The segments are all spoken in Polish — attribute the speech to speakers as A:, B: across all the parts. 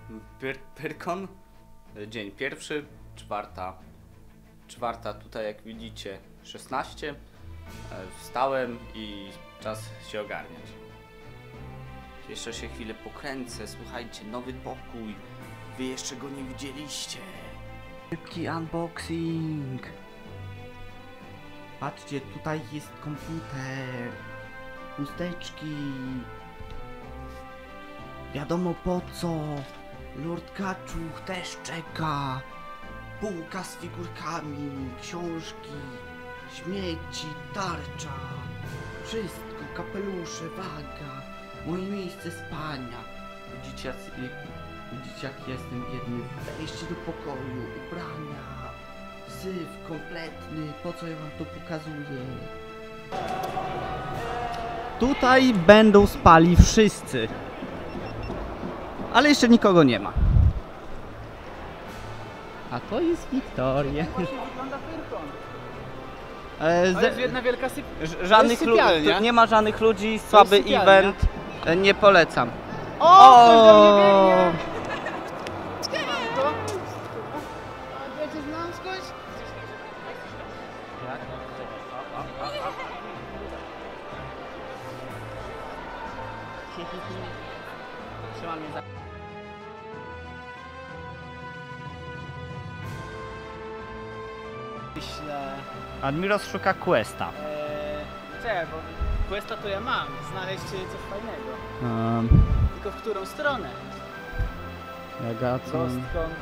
A: Pyrkon. Dzień pierwszy, czwarta tutaj jak widzicie 16. Wstałem i czas się ogarniać. Jeszcze się chwilę pokręcę, słuchajcie, nowy pokój. Wy jeszcze go nie widzieliście. Szybki unboxing. Patrzcie, tutaj jest komputer. Chusteczki. Wiadomo po co. Lord Kaczuch też czeka. Półka z figurkami, książki, śmieci, tarcza. Wszystko, kapelusze, waga. Moje miejsce spania. Widzicie jak jestem biedny. Wejście do pokoju, ubrania. Syf kompletny. Po co ja wam to pokazuję? Tutaj będą spali wszyscy. Ale jeszcze nikogo nie ma. A to jest Wiktoria.
B: Właśnie wygląda Pyrkon. To jest jedna wielka
A: żadnych
B: sypialnia.
A: nie ma żadnych ludzi, słaby event. Nie polecam.
B: O! Ktoś do mnie biegnie! Będziesz nam skądś?
A: Trzyma mnie za...
B: Myślę...
A: Admiros szuka questa.
B: Czekaj, bo questa to ja mam. Znaleźć coś fajnego. Tylko w którą stronę? Ghostcon.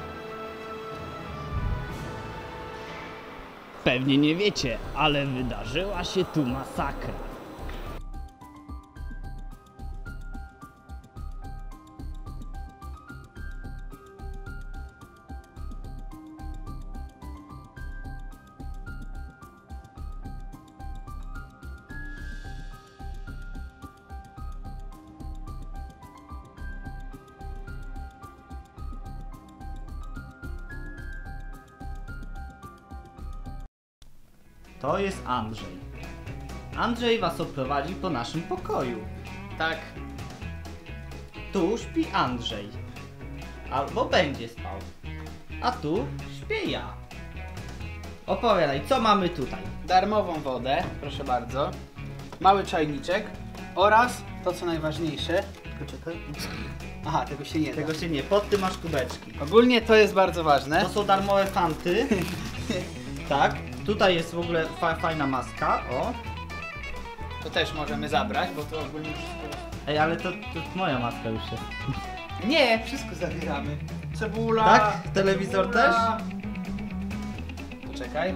C: Pewnie nie wiecie, ale wydarzyła się tu masakra.
A: To jest Andrzej. Andrzej was oprowadzi po naszym pokoju.
B: Tak.
A: Tu śpi Andrzej. Albo będzie spał. A tu śpię ja. Opowiadaj, co mamy tutaj?
B: Darmową wodę, proszę bardzo. Mały czajniczek. Oraz to co najważniejsze. Tylko czekaj. Aha, tego się nie da.
A: Tego się nie, pod tym masz kubeczki.
B: Ogólnie to jest bardzo ważne.
A: To są darmowe fanty. Tak. Tutaj jest w ogóle fajna maska, o.
B: To też możemy zabrać, bo to ogólnie wszystko...
A: Ej, ale to moja maska już jest.
B: Nie, wszystko zabieramy. Cebula...
A: Tak? Telewizor też?
B: Poczekaj.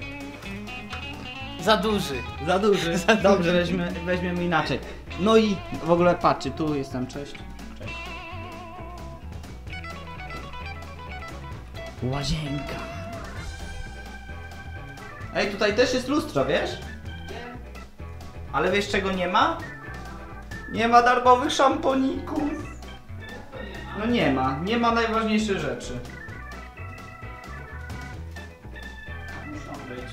B: Za duży.
A: Za duży. Dobrze, weźmiemy inaczej. No i w ogóle patrzcie, tu jestem, cześć. Cześć. Łazienka. Ej, tutaj też jest lustro, wiesz? Ale wiesz czego nie ma? Nie ma darmowych szamponików. No nie ma najważniejszych rzeczy. Muszą być.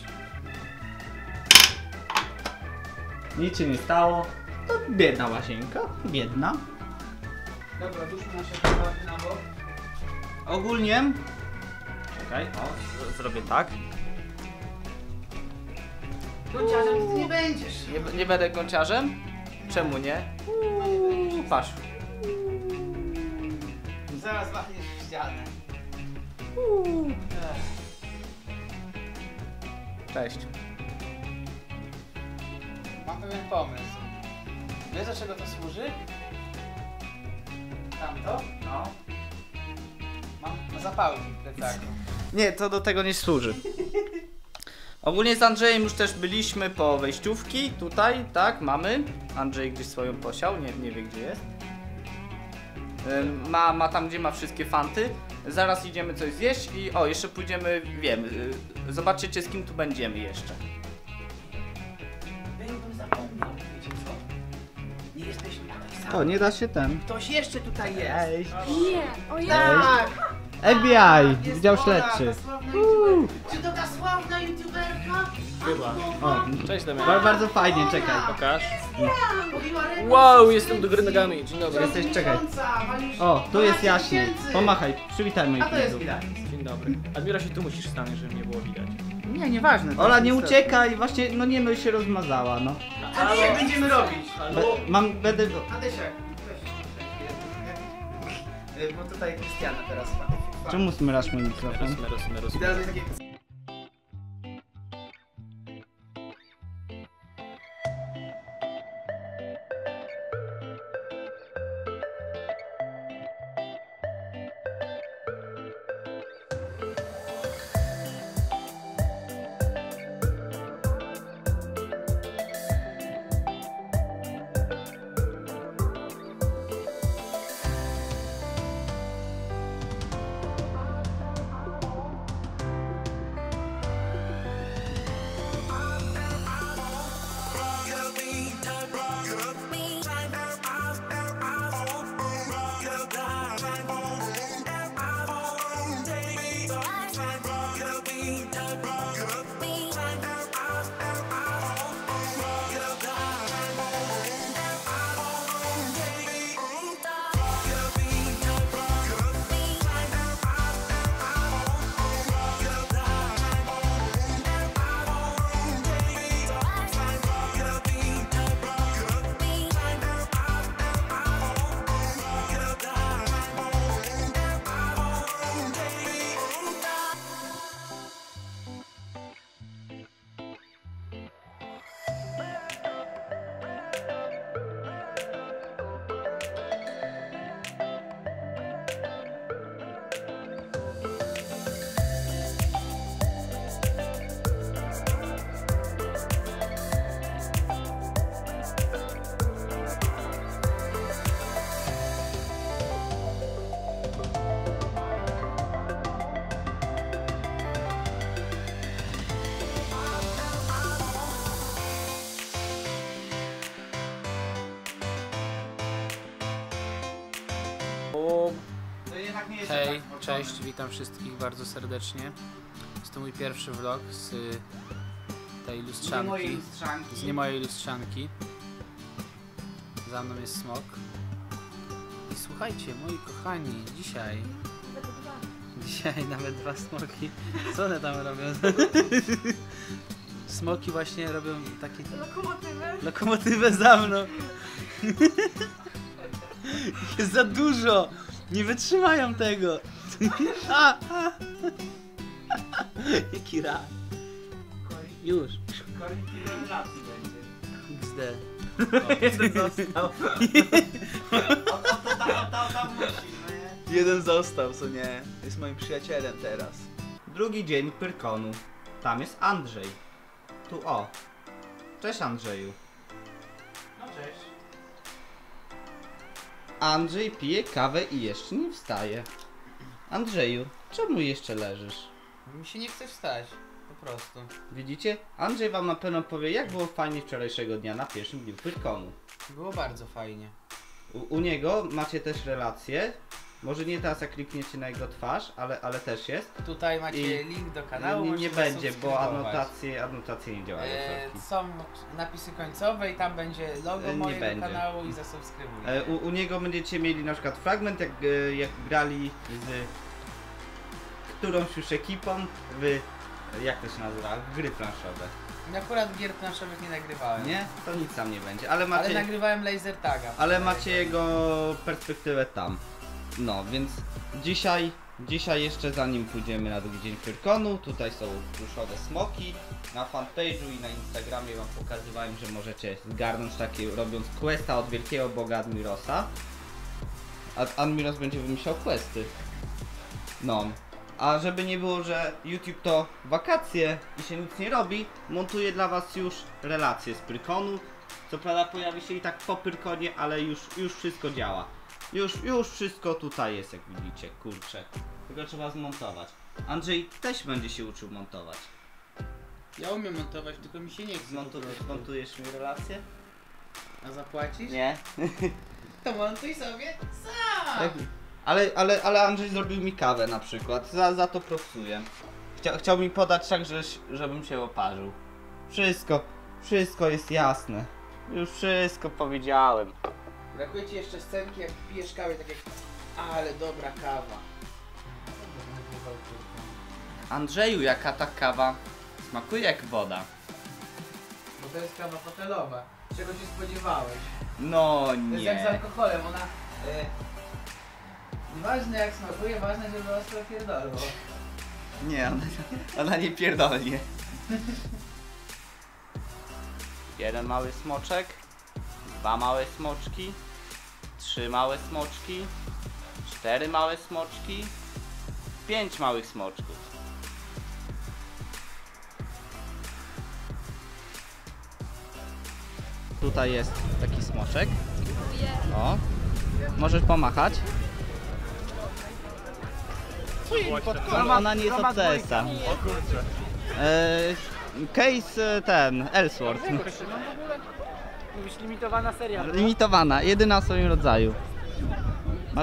A: Nic się nie stało. To biedna łazienka, biedna.
B: Dobra, duszmy nasze kawałki na bok.
A: Ogólnie... Czekaj, o, zrobię tak.
B: Gąciarzem ty nie będziesz.
A: Nie będę gąciarzem? Czemu nie? Patrz.
B: Zaraz machniesz w ścianę.
A: Cześć.
B: Mam pewien pomysł. Wiesz do czego to służy? Tamto?
A: No.
B: Mam zapałki w plecaku.
A: Nie, to do tego nie służy. Ogólnie z Andrzejem już też byliśmy po wejściówki, tutaj, tak, mamy. Andrzej gdzieś swoją posiał, nie wie gdzie jest. Ma tam gdzie ma wszystkie fanty. Zaraz idziemy coś zjeść i o, jeszcze pójdziemy, wiem, zobaczycie z kim tu będziemy jeszcze.
B: Ja bym zapomniał, wiecie co? Nie jesteśmy tutaj sami.
A: O, nie da się ten.
B: Ktoś jeszcze tutaj jest.
D: Nie, o ja.
B: Tak!
A: FBI,
B: Jest
A: Wydział
B: ona,
A: Śledczy.
B: ta sławna youtuberka. Czy to ta sławna youtuberka?
D: Chyba.
B: O,
D: Cześć Damian.
B: bardzo fajnie, czekaj.
D: Pokaż. Wow, jestem do góry nogami. Dzień dobry.
B: Jesteś, czekaj. O, tu jest jaśniej. Pomachaj, przywitaj moich A to jest widzów. widać.
D: Dzień dobry. Admiro się tu musisz stanąć, żeby mnie było widać.
B: Nie, nieważne. to
C: Ola,
B: jest
C: nie
B: niestety.
C: uciekaj, właśnie, no nie, no się rozmazała, no.
B: A jak będziemy robić?
C: Będę...
B: Adysiek, weź. Bo tutaj Krystiana teraz ma.
C: Czemu smyrasz mój mikrofon?
B: I teraz jest takie... Hej, cześć, witam wszystkich bardzo serdecznie. Jest to mój pierwszy vlog z tej lustrzanki. Z nie mojej lustrzanki. Za mną jest smok. I słuchajcie, moi kochani, dzisiaj nawet dwa smoki. Co one tam robią? Smoki właśnie robią takie... Lokomotywę za mną. Jest za dużo! Nie wytrzymają tego! Jaki raj! Już! XD.
C: Jeden został.
E: Jeden został, co nie? Jest moim przyjacielem teraz.
C: Drugi dzień Pyrkonu. Tam jest Andrzej. Tu o. Cześć Andrzeju.
B: No cześć.
C: Andrzej pije kawę i jeszcze nie wstaje. Andrzeju, czemu jeszcze leżysz?
B: Mi się nie chce wstać. Po prostu.
C: Widzicie? Andrzej wam na pewno powie, jak było fajnie wczorajszego dnia na pierwszym dniu Pyrkonu.
B: Było bardzo fajnie.
C: U niego macie też relacje. Może nie teraz jak klikniecie na jego twarz, ale też jest.
B: Tutaj macie
C: I
B: link do kanału.
C: Nie
B: możecie
C: będzie, bo
B: zasubskrybować.
C: anotacje nie działają. sorki.
B: Są napisy końcowe i tam będzie logo
C: Nie
B: mojego
C: będzie.
B: kanału i zasubskrybujcie.
C: U niego będziecie mieli na przykład fragment, jak grali z którąś już ekipą w, jak to się nazywa, w gry planszowe.
B: Akurat gier planszowych nie nagrywałem.
C: Nie? To nic tam nie będzie, ale
B: Ale
C: macie,
B: nagrywałem laser taga.
C: ale macie jego perspektywę tam. No, więc dzisiaj jeszcze zanim pójdziemy na drugi dzień Pyrkonu, tutaj są pluszowe smoki. Na fanpage'u i na Instagramie wam pokazywałem, że możecie zgarnąć takie, robiąc questa od wielkiego boga Admirosa. Admiros będzie wymyślał questy. No. A żeby nie było, że YouTube to wakacje i się nic nie robi, montuję dla was już relacje z Pyrkonu. Co prawda pojawi się i tak po Pyrkonie, ale już wszystko działa. Już wszystko tutaj jest, jak widzicie, kurczę. Tylko trzeba zmontować. Andrzej też będzie się uczył montować.
B: Ja umiem montować, tylko mi się nie chce.
C: Zmontujesz mi relację?
B: A zapłacisz?
C: Nie.
B: To montuj sobie sam!
C: Tak. Ale Andrzej zrobił mi kawę na przykład. Za to propsuję. Chciał mi podać tak, żebym się oparzył. Wszystko jest jasne. Już wszystko powiedziałem.
B: Brakuje ci jeszcze scenki, jak pijesz kawę, tak jak... Ale dobra kawa.
A: Andrzeju, jaka ta kawa smakuje jak woda.
B: Bo to jest kawa hotelowa. Czego się spodziewałeś?
A: No
B: To jest jak z
A: nie.
B: alkoholem, ona... Nieważne jak smakuje, ważne, żeby ostro pierdolło.
A: Nie, ona nie pierdolnie. Jeden mały smoczek, 2 małe smoczki, 3 małe smoczki, 4 małe smoczki, 5 małych smoczków. Tutaj jest taki smoczek. O, możesz pomachać. Ona nie jest od CS-a. Case ten, Ellsworth.
B: Mówisz limitowana seria.
C: Limitowana, jedyna w swoim rodzaju. Masz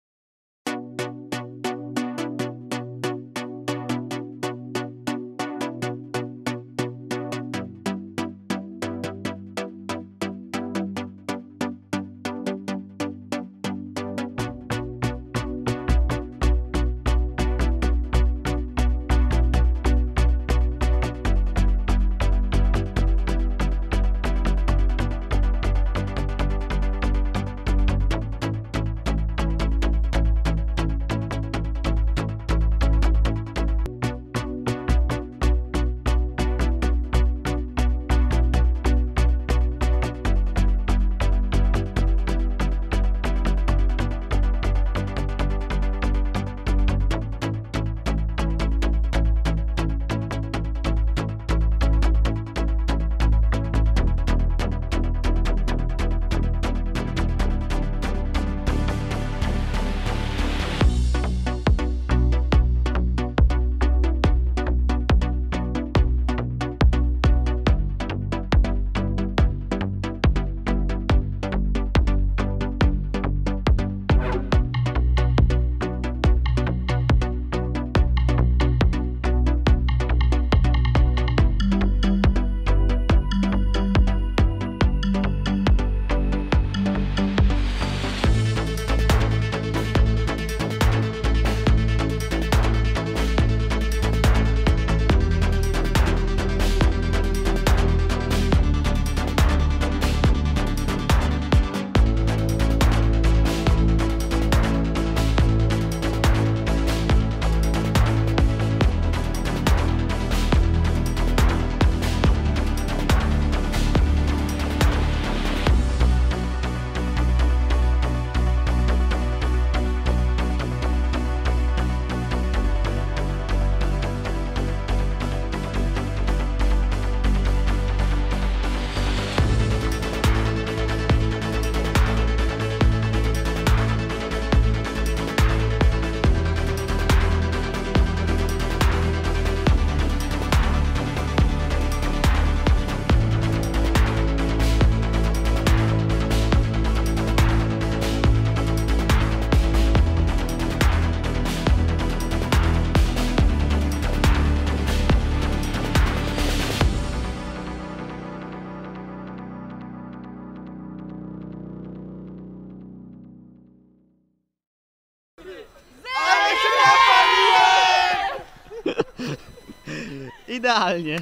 C: idealnie.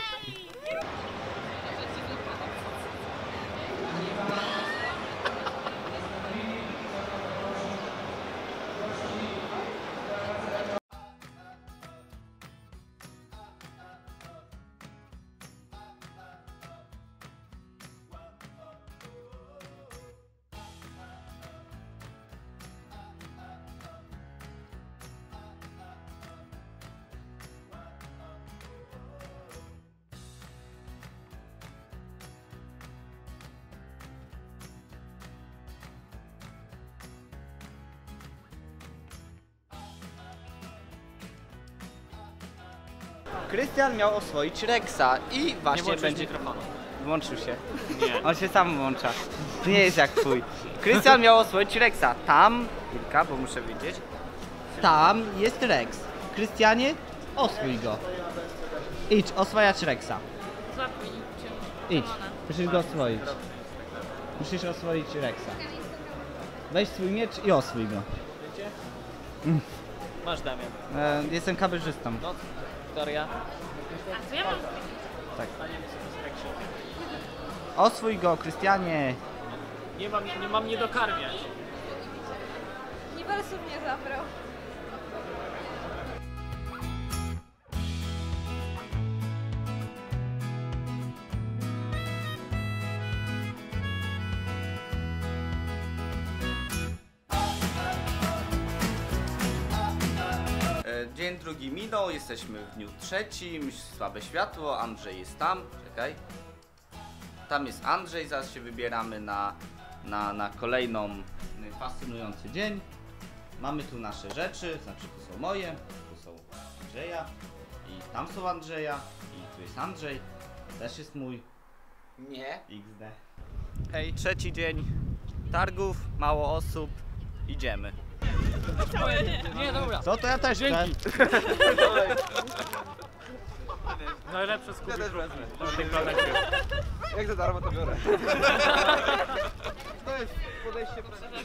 C: Krystian miał oswoić Rexa i właśnie będzie...
D: mikrofonu.
C: Włączył się.
D: Nie.
C: On się sam włącza. To nie jest jak twój. Krystian miał oswoić Rexa. Tam, kilka, bo muszę wiedzieć. Tam jest Rex. Krystianie, oswój go. Idź, oswajać Rexa. Idź, musisz go oswoić. Musisz oswoić Rexa. Weź swój miecz i oswój go.
D: Masz, Damian.
C: Jestem kamerzystą.
D: No, Wiktoria.
F: A co ja mam?
C: Tak. Oswój go, Krystianie.
D: Nie mam nie dokarmiać.
F: Niwersów mnie zabrał.
A: Dzień drugi minął, jesteśmy w dniu trzecim, słabe światło, Andrzej jest tam, czekaj. Tam jest Andrzej, zaraz się wybieramy na kolejną fascynujący dzień. Mamy tu nasze rzeczy, znaczy tu są moje, tu są Andrzeja i tam są Andrzeja i tu jest Andrzej, też jest mój.
E: Nie.
A: XD. Hej, trzeci dzień targów, mało osób, idziemy.
D: Nie, dobra.
C: Co to ja też chcę.
D: Najlepsze z
E: Ja też wezmę. Jak za darmo to biorę. To jest podejście.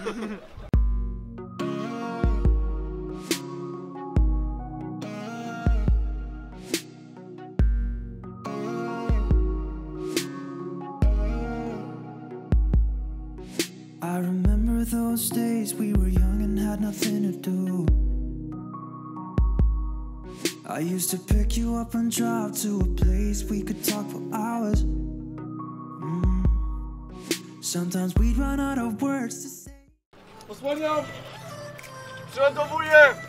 G: I remember those days we were young and had nothing to do. I used to pick you up and drive to a place we could talk for hours. Sometimes we'd run out of words to say.
D: Osłaniam! Przeładowuję!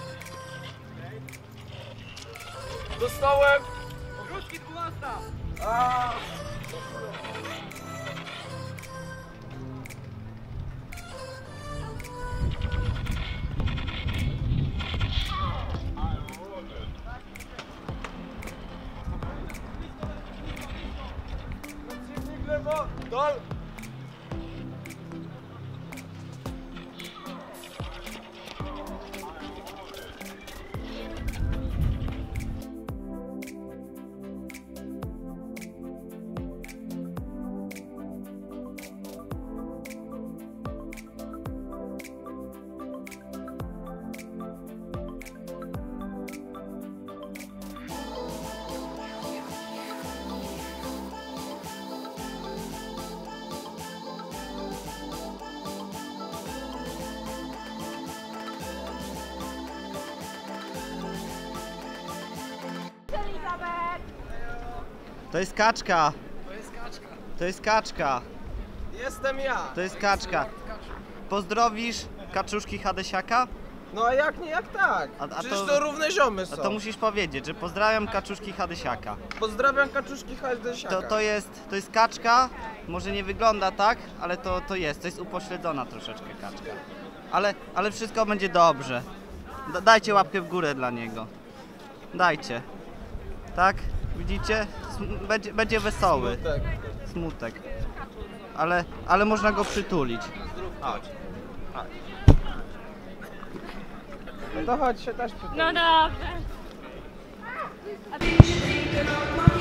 D: Dostałem! Krótki 12! Dol!
C: To jest kaczka. To jest kaczka.
E: Jestem ja.
C: To jest kaczka. Pozdrowisz kaczuszki Hadesiaka?
E: No a jak nie, jak tak?
C: A
E: Przecież to równe ziomy
C: A
E: są.
C: to musisz powiedzieć, że pozdrawiam kaczuszki Hadesiaka.
E: Pozdrawiam kaczuszki Hadesiaka.
C: To jest kaczka, może nie wygląda tak, ale to jest upośledzona troszeczkę kaczka. Ale wszystko będzie dobrze. Dajcie łapkę w górę dla niego. Dajcie. Tak? Widzicie? Będzie wesoły. Smutek. Ale można go przytulić. Chodź.
E: No to chodź się też przytul.
F: No dobrze.